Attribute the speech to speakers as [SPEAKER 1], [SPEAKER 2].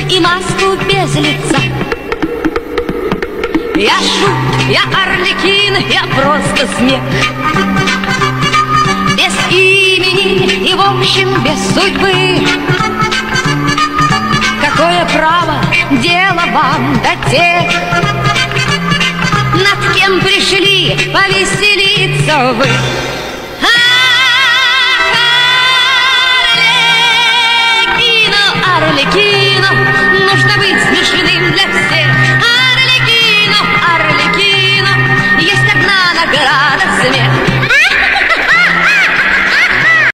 [SPEAKER 1] и маску без лица. Я шут, я арлекин, я просто смех, без имени и, в общем, без судьбы. Какое право, дело вам до тех, над кем пришли повеселиться вы?